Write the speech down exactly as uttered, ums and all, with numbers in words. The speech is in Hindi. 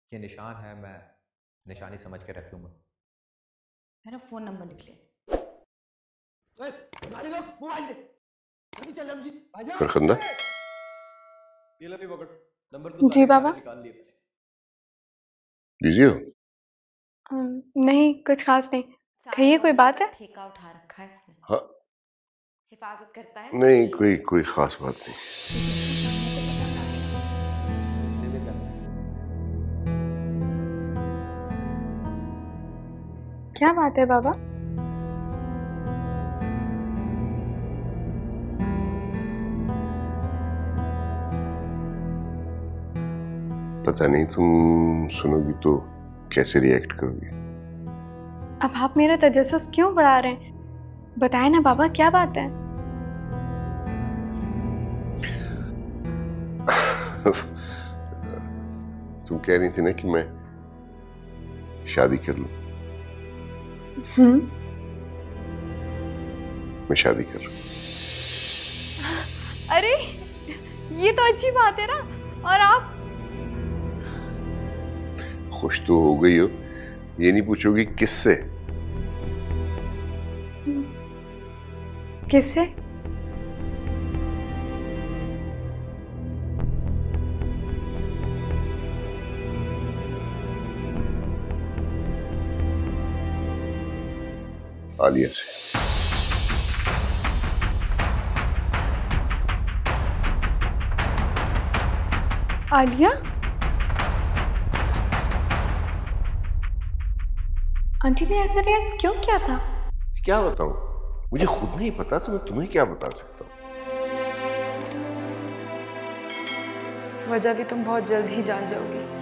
ये निशान है, मैं निशानी समझ के रख लूंगा। मेरा फोन नंबर लिख ले। गाड़ी लो, मोबाइल दे। जल्दी चल रमजी। फरखंदा, ये ले भी पकड़, नंबर तो जी सारे बाबा। निशाने निकाल लिए मैंने। बिजी हो? अम, नहीं, कुछ खास नहीं। कहिए, कोई बात है? ठेका उठा रखा है इसने। हाँ, हिफाजत करता है। नहीं, कोई कोई खास बात नहीं। लिखने में कैसा है? क्या बात है बाबा? पता नहीं, तुम सुनोगी तो कैसे रिएक्ट करोगी। अब आप मेरा तजस्सुस क्यों बढ़ा रहे हैं? बताएं ना बाबा, क्या बात है? तुम कह रही थी ना कि मैं शादी कर लूं। हम्म। मैं शादी कर रहा हूं। अरे, ये तो अच्छी बात है ना। और आप? खुश तो हो गई हो, ये नहीं पूछोगी किससे? किससे? आलिया से। आलिया? आंटी ने ऐसा रिएक्ट क्यों किया था? क्या बताऊं, मुझे खुद नहीं पता, तो मैं तुम्हें क्या बता सकता हूं। वजह भी तुम बहुत जल्द ही जान जाओगी।